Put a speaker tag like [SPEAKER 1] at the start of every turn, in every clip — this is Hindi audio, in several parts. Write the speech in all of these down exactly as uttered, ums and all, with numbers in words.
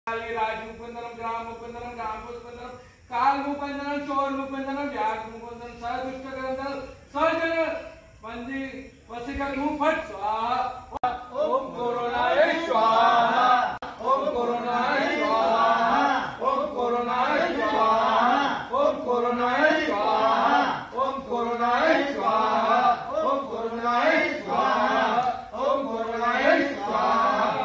[SPEAKER 1] राजमुकुंदनम ग्राम मुकुंदनम ग्राम मुकुंदनम काल मुकुंदनम चोर मुकुंदनम व्याघ मुकुंदनम सदुष्ट ग्रंथल सजन मंदिर वसिका धूपट स्वाहा। ओम कोरोनाय स्वाहा। ओम कोरोनाय स्वाहा। ओम कोरोनाय स्वाहा। ओम कोरोनाय स्वाहा। ओम कोरोनाय स्वाहा। ओम कोरोनाय स्वाहा। ओम कोरोनाय स्वाहा।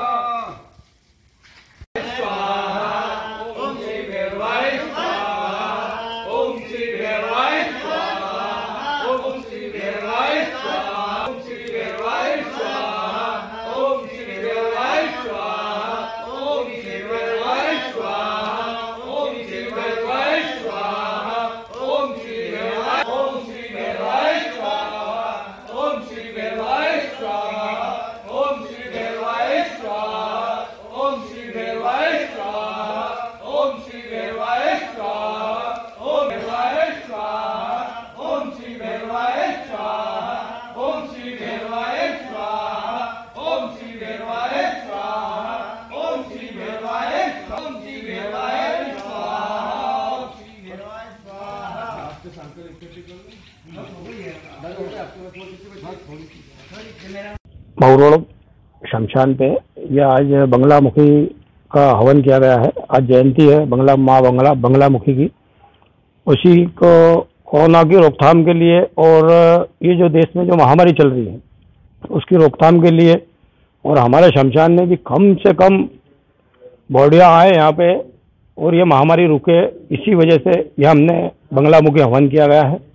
[SPEAKER 2] महुरोड शमशान पे यह आज बंगलामुखी का हवन किया गया है। आज जयंती है बंगला माँ बंगला बंगलामुखी की। उसी को कोरोना की रोकथाम के लिए और ये जो देश में जो महामारी चल रही है उसकी रोकथाम के लिए और हमारे शमशान में भी कम से कम बॉडियाँ आए यहाँ पे और ये महामारी रुके, इसी वजह से यह हमने बंगलामुखी हवन किया गया है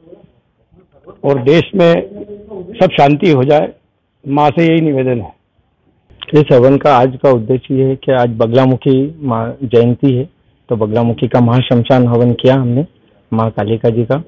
[SPEAKER 2] और देश में सब शांति हो जाए, माँ से यही निवेदन है। इस हवन का आज का उद्देश्य ये है कि आज बगलामुखी माँ जयंती है तो बगलामुखी का महाशमशान हवन किया हमने माँ कालिका जी का।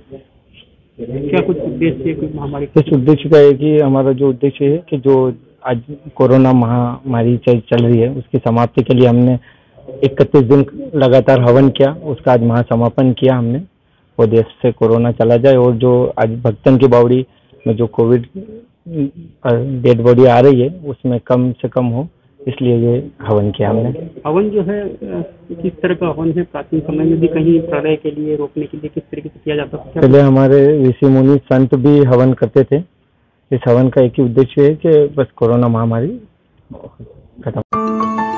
[SPEAKER 3] क्या कुछ उद्देश्य है? कुछ महामारी
[SPEAKER 2] इस उद्देश्य का है कि हमारा जो उद्देश्य है कि जो आज कोरोना महामारी चल रही है उसकी समाप्ति के लिए हमने इकतीस दिन लगातार हवन किया, उसका आज महासमापन किया हमने। वो देश से कोरोना चला जाए और जो आज भक्तन की बावड़ी में जो कोविड डेड बॉडी आ रही है उसमें कम से कम हो, इसलिए ये हवन किया हमने।
[SPEAKER 3] हवन जो है किस तरह का हवन है? प्राचीन समय में भी कहीं प्रलय के लिए रोकने के लिए किस तरीके से किया जाता था?
[SPEAKER 2] पहले हमारे ऋषि मुनि संत भी हवन करते थे। इस हवन का एक ही उद्देश्य है कि बस कोरोना महामारी खत्म।